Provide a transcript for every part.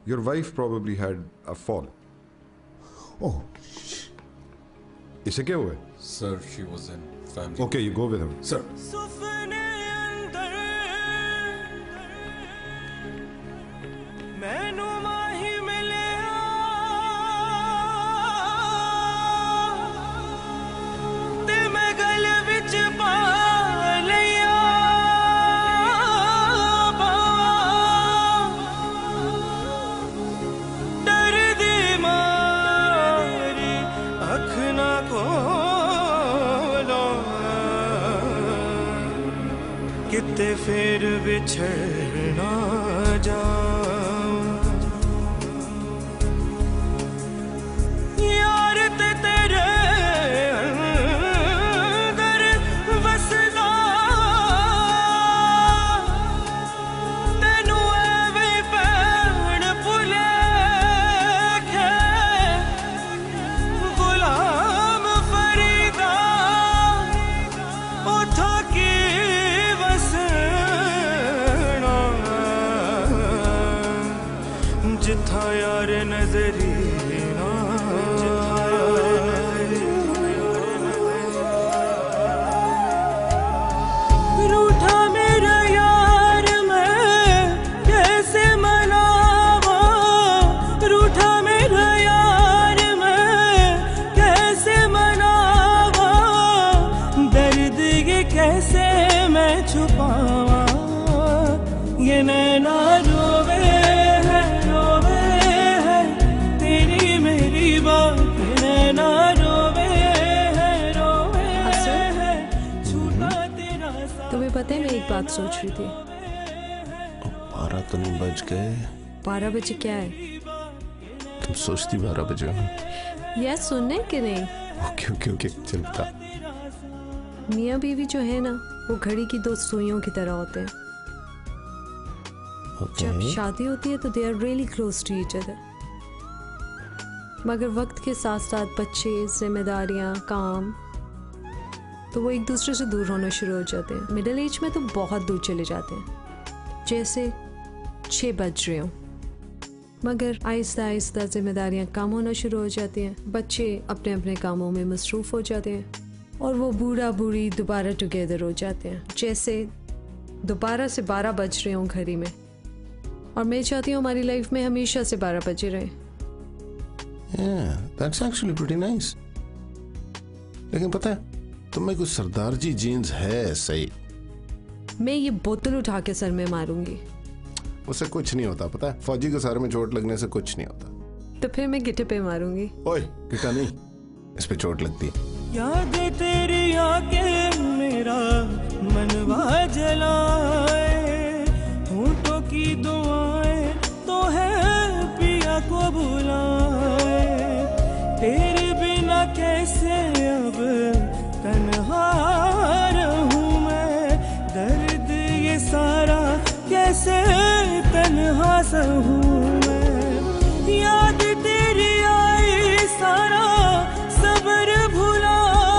Your wife probably had a fall. Oh. इसे क्या हुआ? Sir, she was in family. Okay, you go with him. Sir. कितने फिर बिछड़ना जाऊं यार ते तेरे अंदर वसदा तेनू एवें पैण भुले खे गुलाम फरीदा उठा की जिथा यार नजरी रूठा मेरा यार मैं कैसे मनावा रूठा मेरा यार मैं कैसे मनावा दर्द ये कैसे मैं छुपावा ये नैना रोवे पता है मैं एक बात सोच रही थी। 12 तो नहीं बज गए। 12 बजे क्या है? तुम सोचती 12 बजे हो? यार सुनने के नहीं। ओके ओके ओके चल बता। मियाँ बीवी जो है ना वो घड़ी की दो सुइयों की तरह होते हैं। जब शादी होती है तो they are really close to each other, मगर वक्त के साथ साथ बच्चे, जिम्मेदारियाँ, काम, तो वो एक दूसरे से दूर होना शुरू हो जाते हैं। मिडिल एज में तो बहुत दूर चले जाते हैं, जैसे 6 बज रहे हो, मगर आहिस्ता आहिस्ता जिम्मेदारियां कम होना शुरू हो जाती हैं, बच्चे अपने अपने कामों में मसरूफ़ हो जाते हैं और वो बूढ़ा बूढ़ी दोबारा टुगेदर हो जाते हैं, जैसे दोबारा से 12 बज रहे हों घड़ी में। और मैं चाहती हूँ हमारी लाइफ में हमेशा से 12 बजे रहे। That's actually pretty nice. लेकिन पता है तुम्हें कुछ सरदार जी जीन्स है सही। मैं ये बोतल उठा के सर में मारूंगी। उससे कुछ नहीं होता, पता है फौजी के सर में चोट लगने से कुछ नहीं होता। तो फिर मैं गिटे पे मारूंगी। ओए गिटा नहीं, इस पे चोट लगती है। याद तेरी आके मेरा मनवा जलाए, होठों की दुआएं तो है पिया को बुलाए, तेरे बिना कैसे अब तन्हा रहूं मैं, दर्द ये सारा कैसे तन्हा सहूं मैं, याद तेरी आई सारा सब्र भुला,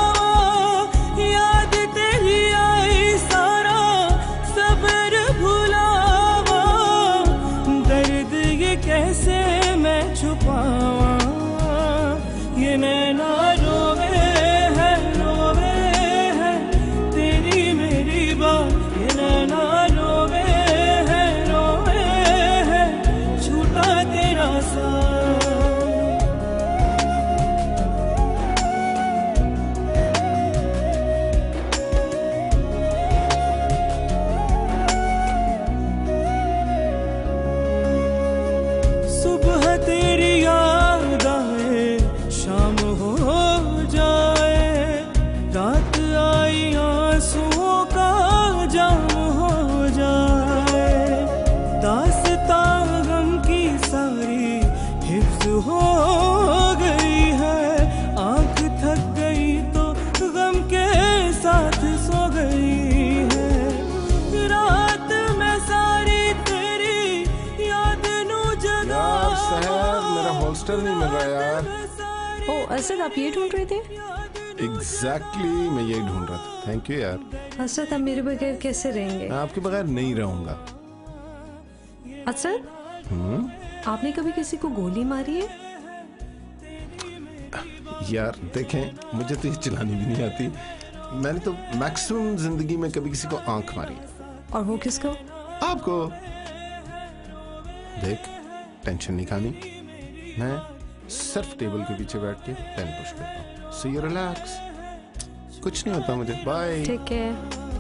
याद तेरी आई सारा सब्र भुलावा, दर्द ये कैसे मैं छुपावा, ये नैना रोवे हो गई है, आंख थक गई तो गम के साथ सो गई है, रात में सारी तेरी याद नू जगा। मेरा हॉस्टल नहीं मिल रहा यार। ओ असद आप ये ढूंढ रहे थे? एग्जैक्टली मैं यही ढूंढ रहा था। थैंक यू यार। असद आप मेरे बगैर कैसे रहेंगे? मैं आपके बगैर नहीं रहूंगा। असद आपने कभी किसी को गोली मारी है? यार देखें, मुझे तो ये चलानी भी नहीं आती। मैंने तो मैक्सिमम जिंदगी में कभी किसी को आंख मारी। और वो किसको? आपको। देख, टेंशन नहीं खानी, मैं सिर्फ टेबल के पीछे बैठ के पेन पुश करता हूँ। सो यू रिलैक्स, कुछ नहीं होता मुझे। बाय। ठीक है।